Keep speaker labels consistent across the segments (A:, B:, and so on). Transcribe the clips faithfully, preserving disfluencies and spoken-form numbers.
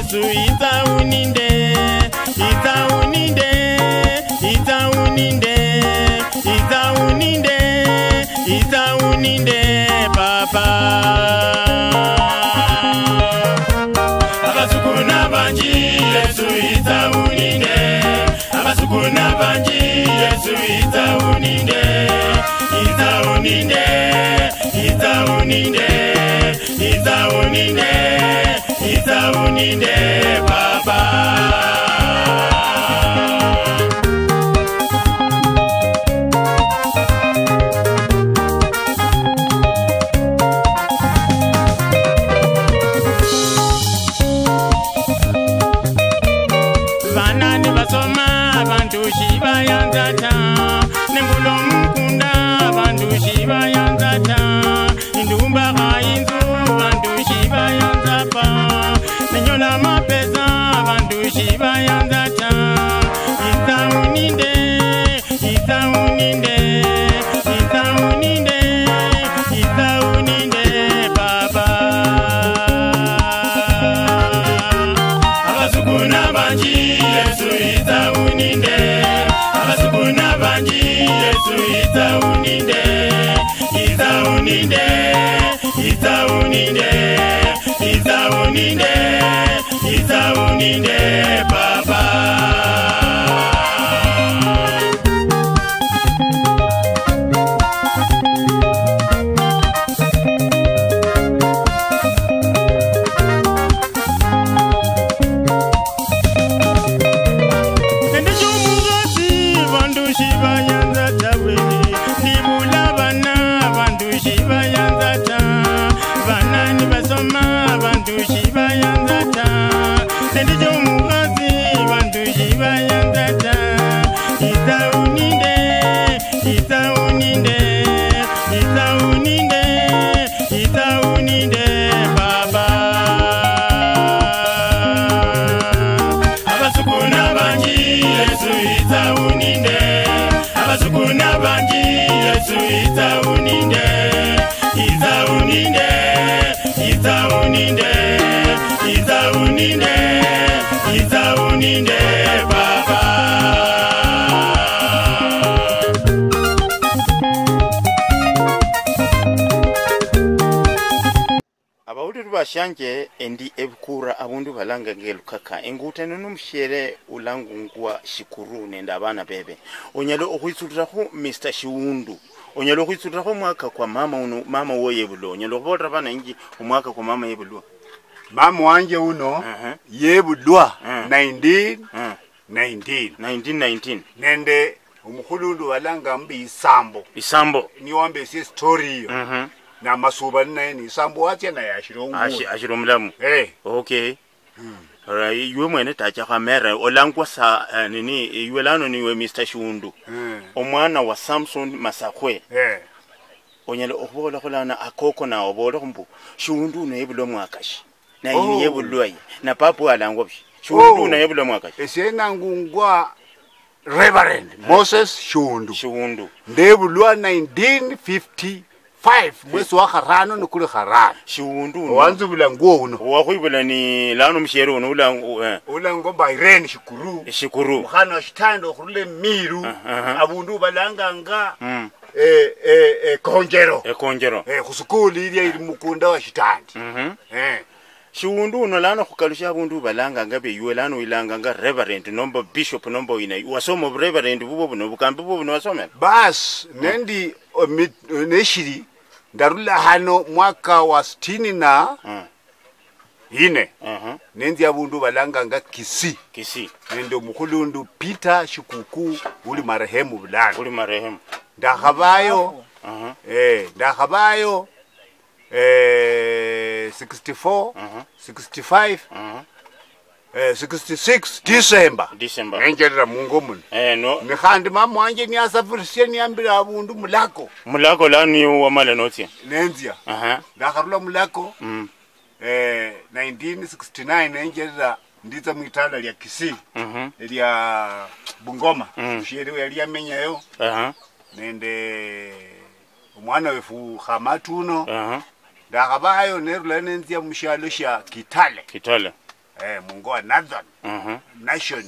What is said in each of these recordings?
A: Yesu itauninde, itauninde, itauninde, itauninde, itauninde papa. Abasukuna banji Yesu itauninde, abasukuna banji Yesu itauninde, itauninde, itauninde, itauninde, itauninde papa. Vanani basoma abantu shibayanzata, nembulo mukunda abantu shibayanzata, indumba kainzu abantu shibayanzapa, nenyola mapesa abantu shibayanzata. Itauninde, itauninde, itauninde, itauninde baba. Abasukuna banji Yesu itauninde, abasukuna banji Yesu itauninde, itauninde, itauninde, itauninde, itauninde baba. Shanje endi ebukura abundu balanga ngelukaka engute nomushere ulangungwa shikuru nenda abana bebe onyalo okwitsutiraho Mister Shiundu onyalo okwitsutiraho mwaka kwa mama uno mama woyebulo onyalo kubora bana ingi umwaka kwa mama yebulo
B: mama wanje uno uh -huh. yebulwa uh -huh. nineteen
A: nineteen
B: nende umukhulundu walanga mbi isambo
A: isambo
B: niwambe si story uh
A: -huh.
B: na masuba nene isambo wache na yashiro
A: ashi ashiro mlamu
B: eh
A: okay hmm. Alright ywe mwene tacha kamera olangwa sa uh, nini ywelano niwe Mister Shiundu hmm. omwana wa Samson Masakhwe
B: eh
A: onyalo okubola kolana akoko na obola kumbu Shiundu ne yebulo mwakashi na yini oh. yebulwa na papu alangwa bishi Shiundu oh. na yebulo mwakashi
B: esena ngungwa Reverend eh. Moses Shiundu
A: Shiundu
B: ndebulwa nineteen fifty five mwezi wa kharano nikuli kharano
A: Shiundu
B: wanzu bulango uno
A: wakhwibula ni lano mshero uno ulango eh
B: ulango bayireni shikuru
A: shikuru
B: mukhana shitando khurule miru
A: uh -huh.
B: abundu balanga nga
A: mm.
B: eh eh eh konjero
A: eh konjero
B: eh khusukuli ile iri mukunda wa shitandi
A: mhm
B: eh
A: Shiundu uno lano khukalusha abundu balanga nga beywe lano ilanga nga reverend nombo bishop nombo ina wasoma reverend bubo buno bukambi bubo buno wasoma
B: bas nendi neshiri ndarula hano mwaka wa sitini na
A: mm.
B: ine
A: uh -huh.
B: nenzi abundu balanga nga kisi
A: kisi
B: nendo mukhulundu Peter Shikuku uli marehemu bulana
A: uli marehemu
B: ndakhabayo
A: uh -huh.
B: eh ndakhabayo eh sixty-four
A: uh -huh.
B: sixty-five
A: uh -huh.
B: eh sixty-six December
A: December
B: enjelera mungo muno
A: eh no
B: nikhandi mama wanje ni asafirishe ni ambira abundu mulako
A: mulako lani wamala noti
B: nenzia
A: aha uh -huh.
B: ndakharula mulako
A: mm.
B: eh nineteen sixty-nine enjelera ndiza mwitala lya Kisii
A: mhm
B: uh lya Bungoma
A: mm.
B: shiri yali amenyayo
A: aha uh -huh.
B: nende umwana wefu khamatuno
A: aha uh -huh.
B: ndakhabayo nerula nenzia mushalo sha Kitale
A: Kitale
B: eh mungoa northern
A: Mhm.
B: nation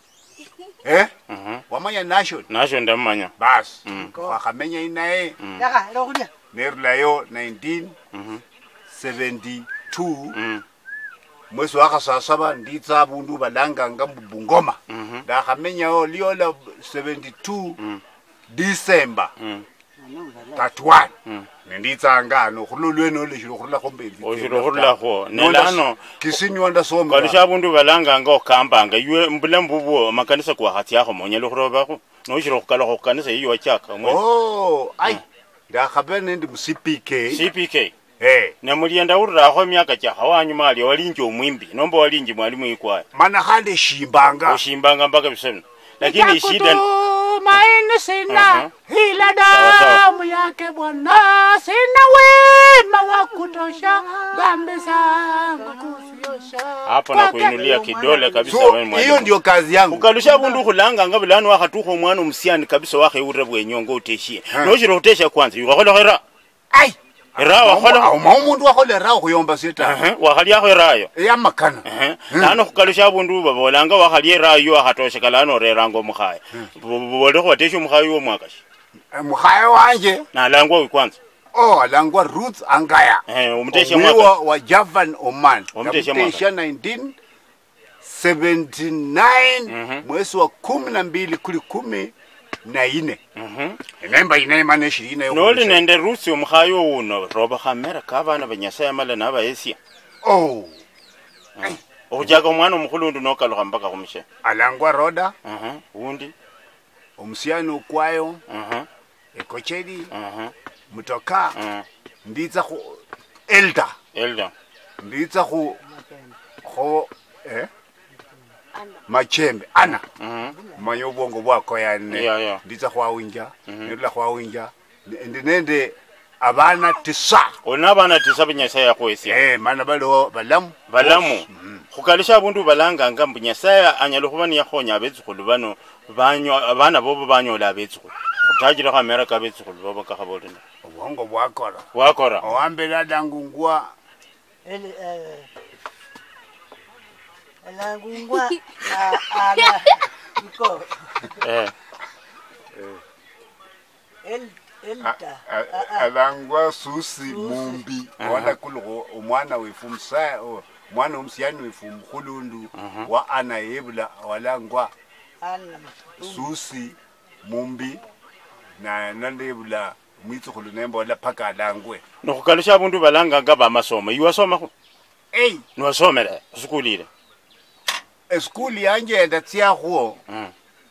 B: eh
A: Mhm.
B: wamanya nation
A: Nasho ndamanya.
B: bas
A: Mm.
B: wakamenya inaye
C: Yaka lokulia.
B: nerulayo nineteen
A: Mhm.
B: seventy-two
A: Mm.
B: mwezi wakasasaba nditsa abundu balanganga mbungoma
A: Mhm.
B: ndakamenyayo liola seventy-two
A: Mm.
B: December
A: Mm.
B: thirty-one
A: Mm.
B: nenditsangano khulolwene oleshilo khurula khombenzi
A: Oshilo khurulakho nelano
B: kisinyonda somba
A: kalisha abundu balanganga okambanga iwe mbulamu bubwo makanisa kwa khatyakho monyalo khurobakho noshilo khukala khukanisa iyo wachaka mwe
B: oh ai ndakhabe nendi mu C P K
A: C P K
B: eh
A: nemulienda ururakho emyaka kyakha wanyuma ali walinji omwimbi nomba walinji mwalimu ikwaya
B: mana khande shimbanga
A: oshimbanga mpaka bisemu lakini shida
B: maini sina
A: Mhm.
B: hila
A: Sawa, sawa.
B: damu yake Bwana sina wema wa kutosha dhambi zangu kuziosha
A: hapo na kuinulia kidole kabisa
B: so
A: wewe mwalimu.
B: hiyo ndio kazi yangu
A: Ukalusha abundu khulanganga bulano wakhatukha omwana omusyani kabisa wakheurira bwenyongo uteshie
B: Eh.
A: noshira khutesha kwanza wakhola khera
B: ai
A: era wakhola
B: au umuntu wakholera khuyomba sita
A: ehe wakhalyakho erayo
B: yamakana
A: ehe lano khukalusha abundu babolanga wakhalya erayo wakhatosheka lano oreranga omukhaya bole khwatesha omukhaya womwaka shi
B: mukhaya wanje
A: nalangwa uyu kwanza
B: oh alangwa Ruth Angaya
A: ehe omutesha
B: Omwiwa
A: mwaka
B: wa Javan Oman
A: Omutesha mwaka.
B: Omutesha nineteen seventy-nine
A: Mhm.
B: mwezi wa kumi na mbili kuli kumi na ine
A: mhm
B: enemba ine mane shirina yo
A: noli nende rusi omukhaya uno roba khamera kabana banyasaya mala nabayesia
B: oh
A: okhuchaka omwana omukhulundu nokalukha mpaka khumushe
B: alangwa Roda
A: aha undi
B: omusyani ukwayo
A: aha
B: ekocheri
A: aha
B: mutoka
A: aha
B: nditsa khu elder
A: elda
B: nditsa khu khu eh machembe ana
A: mhm
B: manya obwongo bwako yane
A: Yeah, yeah.
B: nditsa khwawinja nerula khwawinja ndi nende abana tisa
A: ona abana tisa banyasaya khwesia
B: eh mana balo balamu
A: balamu khukalisha abundu balanganga mbu nyasaya anyala khuba niyakhonya abetsukhulu bano banyo abana bobo banyola abetsukhulu khutajira khamera kabetsukhulu bobo kakhabolina
B: obwongo bwakora
A: wakora
B: owambela dangungwa
C: Ele eh elangungwa aga iko
A: eh
C: el elta.
B: alangwa Susi Mumbi wala kulgo omwana wefu msa mwana umsiyani wefu mkhulundu wa ana yebula walangwa
C: Ana.
B: Susi Mumbi na nandebula mwitsukhulu nemba wala phaka alangwe
A: nokhukalisha abundu balanganga bamasoma iwasomakho
B: hey
A: niwasomera khusukulile
B: eskuli yanje ndatsiakho
A: mhm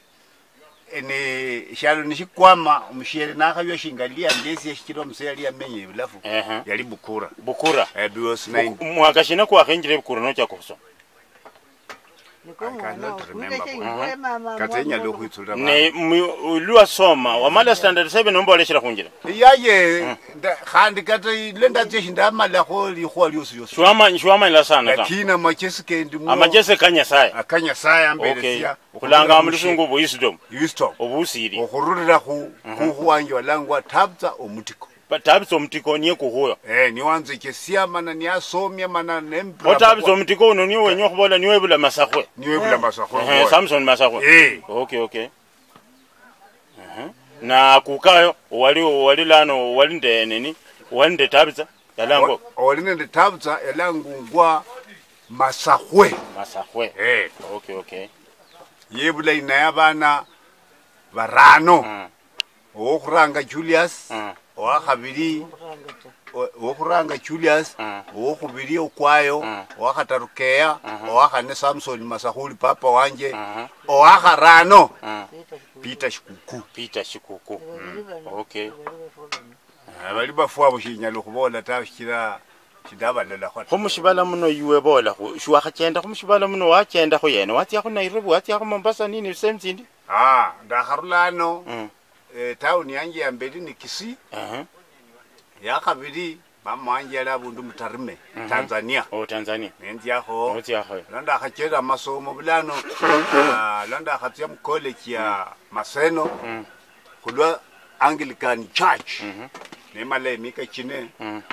B: ene shalo nishikwama omushere nakhabyo shingalia ndesi yashikira omusere yamenye bulafu
A: ehe
B: yali bukura
A: bukura
B: eh bios nine
A: mwaka shina kwakhenjire bukura nochaka khusoma
C: Niko
B: I
C: mwana
B: cannot remember,
C: kuike mama.
B: katenya lokhwitsulira
A: ne lwasoma wamala standard seven nomba oleshera khunjira
B: yaye khandi kata lenda tseshi ndamala kho likhwa lyosi yosi
A: shwama shwama ila sana ta
B: lakini machesi kendi mu
A: amajese kanyasaya
B: akanya saya
A: okay
B: mbelesia
A: khulanga amulusungu bu wisdom
B: wisdom
A: obusiri
B: okhururira khu khu wanje walangwa tabza omutiko
A: tabitsa omutiko niye kuhuyo
B: eh ni wanze kesia mana ni asomya mana nembra
A: otabitsa omutiko uno niwe wenye khubola niwe bula Masakhwe
B: niwe bula Masakhwe
A: eh Samson Masakhwe
B: eh
A: okay okay eh na kukayo wali wali lano wali nde nini wali nde tabitsa yalango
B: oline nde tabza yalangungwa Masakhwe
A: Masakhwe
B: eh
A: okay okay
B: yebula ina yabana barano
A: mm
B: okhuranga Julius
A: mm
B: owakhabiri okhuranga Julius
A: Mm.
B: owokhubiri okwayo
A: Mm.
B: owakhatarukeya owakhane Samson Masakhuli papa wanje
A: mhm
B: owakharano
A: mm
B: Peter Shikuku
A: Peter Shikuku okay
B: bali bafuabo shinyalo khubola ta shikira shidabalala khwa
A: khumushibala muno iwe bola khu shwakhachenda khumushibala muno wachenda khu yena watya khu Nairobi watya khu Mombasa nini semzindi
B: ah ndakharulano
A: mm
B: eh town yanje ya mbeli ni Kisii
A: mhm
B: yakhabiri mama wanje yali abundu mutarime Tanzania
A: o Tanzania
B: nenzi yakho
A: otya kho
B: londa khachera masomo bulano londa khatya mu college ya Maseno
A: mm
B: khulwa Anglican Church
A: mhm
B: nemala emika chine
A: mm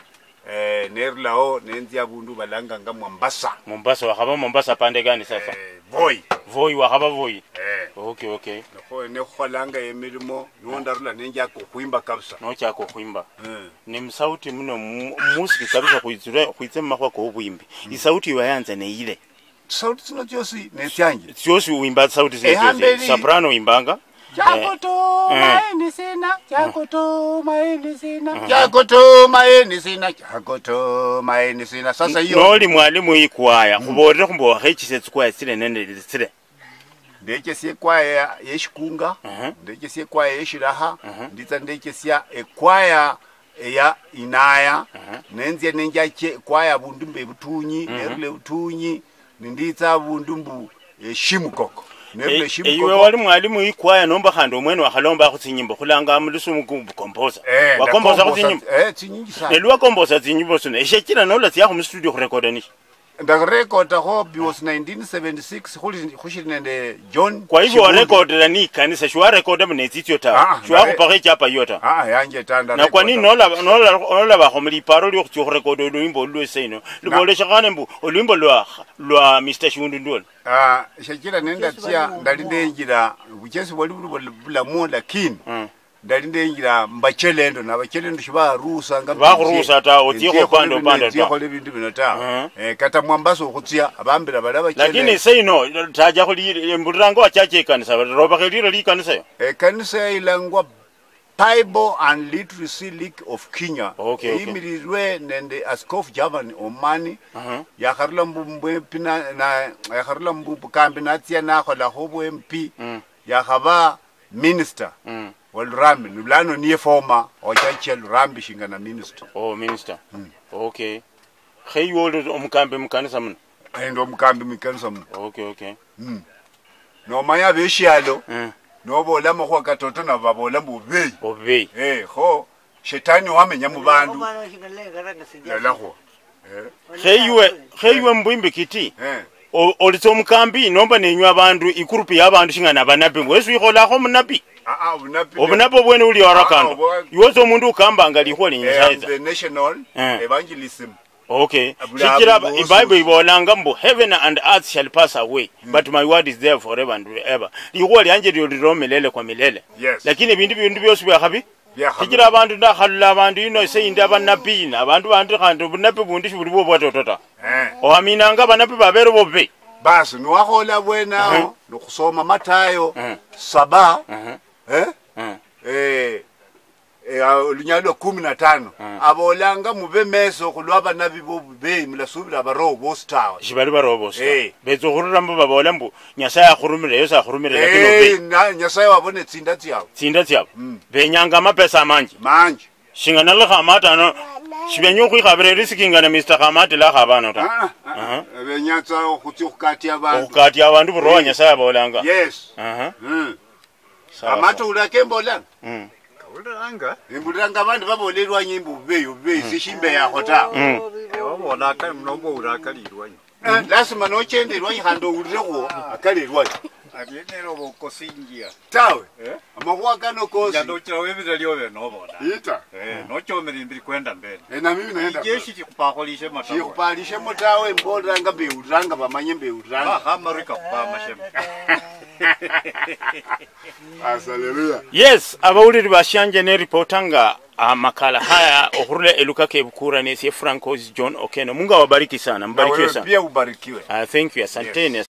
B: eh nerlao nenzi abundu balanga nga Mombasa.
A: Mombasa wakaba Mombasa pande gani sasa?
B: Eh Voi.
A: Voi wakaba Voi.
B: Eh.
A: Okay okay.
B: Nako ne kholanga emilimo nondarula nenja ko kuimba kabisa.
A: No chako kuimba.
B: Eh.
A: Ni msauti mno musiki kabisa kuizure kuitsema kwa ko buimbi. Mm. Isauti wayanza ne ile.
B: Sauti sino josi ne tyanje.
A: Siosi uimba sauti zile. Soprano imbanga.
B: Jakoto maeni sina, Jakoto maeni sina, Jakoto maeni sina, Jakoto maeni sina. Sasa hiyo
A: noli mwalimu ikwaya kuborera kumbo hechise tskwaya sile nende sile.
B: Ndeke sie kwaya yeshikunga, ndeke sie kwaya yeshiraha, nditsa ndeke sia ekwaya ya inaya, nenze nenja che kwaya bundumbe butunyi, nerule butunyi, nditsa bundumbu yeshimukoko.
A: E, ewe wali mwalimu ikwaya nomba khandi omwene wakhalomba khutsinyimbo khulanga mulusu mukumbu komposa
B: eh,
A: wakombosa khutsinyimbo
B: eh tsinyingi sana
A: nelwa kombosa tsinyimbo sino eshekila nola tsiya khu studio khurecorda ni
B: ndakurecorda ho was nineteen seventy-six khuli khushiri nende John.
A: Kwa hivyo warecorda ni kanisa shwa recorda mnezityo ta shwa khupakhe chapa yota
B: ah yanje tanda
A: na kwa nini nola nola nola ba khomli paro lyo khurecorda lwimbo lwe sino lubolesha khane mbu olwimbo lwa lwa Mister Shiundu ndol.
B: Ah, shakira nenda tia ndali ndenjira buchesi boli bula mo lakini ndali ndenjira mbachelendo na bachelendo shiba rusa nga
A: ba rusa ta otiko pando pando ta
B: khole bintu binota eh kata mwambaso khutsia abambira bala bachelendo
A: lakini seino taja khuli mburango wachache kanisa roba kheliro li kanisa yo
B: eh kanisa ilangwa Bible and Literacy League of Kenya.
A: Okay, okay.
B: Imirizwe nende Askofu Javan Omani. Uh-huh. Ya kharla mbwe pina na ya kharla mbu kambi natia na khola hobo M P. Mm. Ya khaba minister. Mm. Walrambi nulano niye former ochache Lurambi shingana minister.
A: Oh minister. Mm. Okay. Khay wolo omkambi mkanisa mun.
B: Endo omkambi mkanisa mun.
A: Okay okay.
B: Mm. No maya beshialo.
A: Mm.
B: Nobo lama kwa katoto na babola mubei
A: obei
B: eh ho shetani wamenya mu bandu lalaho
A: eh kheywe kheywe mbwimbe kiti
B: eh
A: olitso mukambi nomba nenywa abantu ikurupi yabantu shingana banabi ngwesu ikhola kho munabi
B: ah ah unabi
A: obunabi bwene uli warakanda yozo mundu ukamba ngali khole nyisaza
B: the national evangelism.
A: Okay. Shikira Bible ibolanga mbu heaven and earth shall pass away, mm. but my word is there forever and ever. Likhwa lyanje lyo milele kwa milele.
B: Yes.
A: Lakini bintu bintu byose byakhabi. Shikira abantu ndakhalula abantu ino seyinde abanabi na abantu bandi khandi bunabi bundi shibuli bwo bwatotota. Eh. Oamina nga banabi babere bobe.
B: Basi nwakhola bwenao nokusoma Matayo saba eh eh lunyalo kumi na tano abolanga mube meso kulwaba nabi bobe mulasubira abaro bostawa
A: shibali baro bostawa bezo khurura mbo babola mbu nyasaya akhurumire yosa akhurumire lakini obe
B: na nyasaya wabone tsinda tsiabo
A: tsinda tsiabo benyanga amapesa manji
B: manji
A: shingana le khamata no shibenyo khikhabire risking na Mister Khamati la khabana ta
B: aha benyatsa khutsi khukati abantu
A: khukati abantu bro nyasaya bolanga
B: yes
A: aha
B: mhm amatu ulake mbolanga
A: mhm
B: Ulanga imbulanga abantu babolelwa nyimbo beyo be sishimbe yakho ta
D: wabona ka mnombo urakalirwa
B: lazima no chendelwa ihando ulirego akalirwa
D: abienero bokosingia
B: tawe amahwa kano kosi
D: yando chawe bizaliyo no bona
B: ita
D: eh no chomera imbiri kwenda mbele
B: eh na mimi naenda
D: jeshi tikupakholishe matawe
B: tikupalishe mutawe mbolanga be uranga bamanye be uranga
D: hamarika kupama shema
B: Hallelujah.
A: Yes, abawuliri bashanje ne reportanga amakala haya okhurule eluka kebukura ne sie Francois John Okeno. Mungu awabariki sana. Mbarikiwe sana.
B: Pia ubarikiwe.
A: Ah, thank you. Asanteni.